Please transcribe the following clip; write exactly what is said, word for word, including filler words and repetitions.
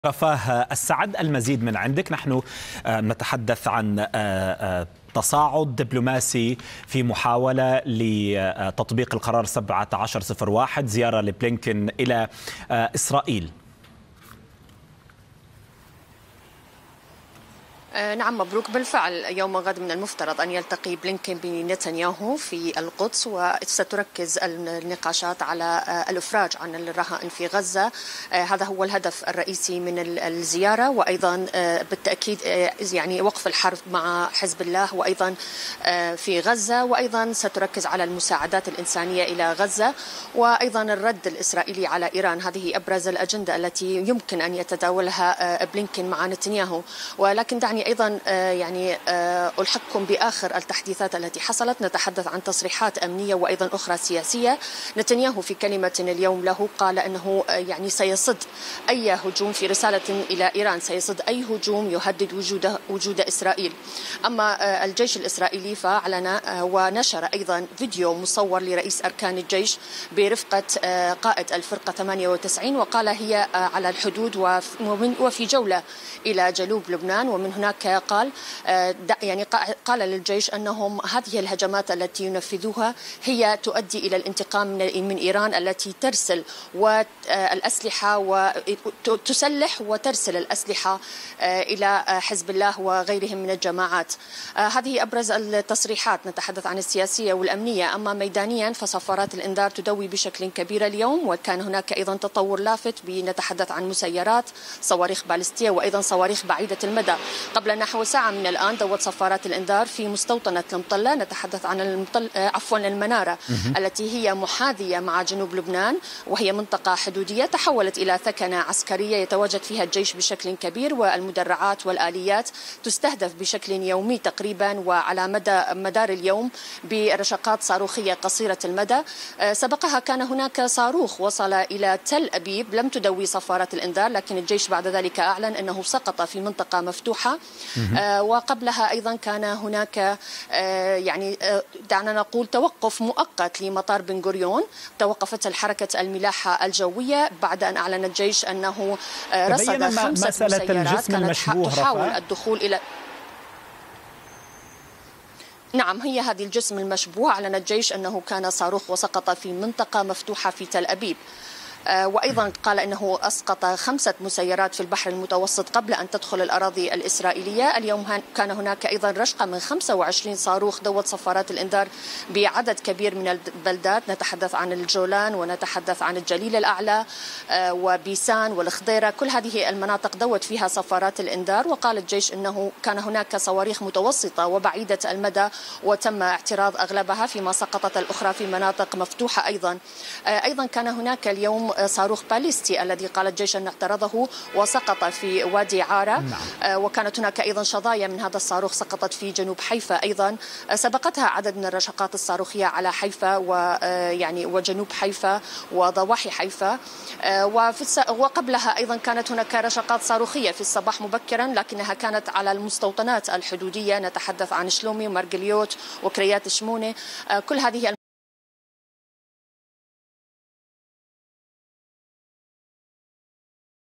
رفاه السعد، المزيد من عندك. نحن نتحدث عن تصاعد دبلوماسي في محاولة لتطبيق القرار سبعة عشر صفر واحد، زيارة لبلينكن إلى إسرائيل. نعم، مبروك. بالفعل يوم غد من المفترض أن يلتقي بلينكن بنتنياهو في القدس، وستركز النقاشات على الإفراج عن الرهائن في غزة. هذا هو الهدف الرئيسي من الزيارة، وأيضا بالتأكيد يعني وقف الحرب مع حزب الله وأيضا في غزة، وأيضا ستركز على المساعدات الإنسانية إلى غزة، وأيضا الرد الإسرائيلي على إيران. هذه أبرز الأجندة التي يمكن أن يتداولها بلينكن مع نتنياهو. ولكن دعني أيضا يعني ألحقكم بآخر التحديثات التي حصلت. نتحدث عن تصريحات أمنية وأيضا أخرى سياسية. نتنياهو في كلمة اليوم له قال أنه يعني سيصد أي هجوم، في رسالة إلى إيران سيصد أي هجوم يهدد وجود وجود إسرائيل. أما الجيش الإسرائيلي فأعلن ونشر أيضا فيديو مصور لرئيس أركان الجيش برفقة قائد الفرقة ثمانية وتسعين، وقال هي على الحدود وفي جولة إلى جنوب لبنان. ومن هناك قال يعني قال للجيش أنهم هذه الهجمات التي ينفذوها هي تؤدي إلى الانتقام من إيران التي ترسل والأسلحة وتسلح وترسل الأسلحة إلى حزب الله وغيرهم من الجماعات. هذه أبرز التصريحات. نتحدث عن السياسية والأمنية. أما ميدانيا فصفارات الإنذار تدوي بشكل كبير اليوم، وكان هناك أيضا تطور لافت. نتحدث عن مسيرات، صواريخ باليستية وأيضا صواريخ بعيدة المدى. قبل نحو ساعة من الآن دوت صفارات الإنذار في مستوطنة المطلة. نتحدث عن المطل... عفوا المنارة التي هي محاذية مع جنوب لبنان، وهي منطقة حدودية تحولت إلى ثكنة عسكرية يتواجد فيها الجيش بشكل كبير، والمدرعات والآليات تستهدف بشكل يومي تقريبا وعلى مدى مدار اليوم برشقات صاروخية قصيرة المدى. سبقها كان هناك صاروخ وصل إلى تل أبيب لم تدوي صفارات الإنذار، لكن الجيش بعد ذلك أعلن أنه سقط في منطقة مفتوحة. آه وقبلها أيضا كان هناك آه يعني آه دعنا نقول توقف مؤقت لمطار بن غوريون. توقفت الحركة الملاحة الجوية بعد أن أعلن الجيش أنه آه رصد خمسة مسيرات كانت تحاول الدخول إلى نعم هي هذه الجسم المشبوه. أعلن الجيش أنه كان صاروخ وسقط في منطقة مفتوحة في تل أبيب. وأيضا قال أنه أسقط خمسة مسيرات في البحر المتوسط قبل أن تدخل الأراضي الإسرائيلية. اليوم كان هناك أيضا رشقة من خمسة وعشرين صاروخ دوت صفارات الإنذار بعدد كبير من البلدات. نتحدث عن الجولان ونتحدث عن الجليل الأعلى وبيسان والخضيرة. كل هذه المناطق دوت فيها صفارات الإنذار. وقال الجيش أنه كان هناك صواريخ متوسطة وبعيدة المدى وتم اعتراض أغلبها، فيما سقطت الأخرى في مناطق مفتوحة. أيضا أيضا كان هناك اليوم صاروخ باليستي الذي قال الجيش أن اعترضه وسقط في وادي عارة. نعم. وكانت هناك أيضا شظايا من هذا الصاروخ سقطت في جنوب حيفا. أيضا سبقتها عدد من الرشقات الصاروخية على حيفا ويعني وجنوب حيفا وضواحي حيفا. وقبلها أيضا كانت هناك رشقات صاروخية في الصباح مبكرا، لكنها كانت على المستوطنات الحدودية. نتحدث عن شلومي ومارجليوت وكريات شمونة. كل هذه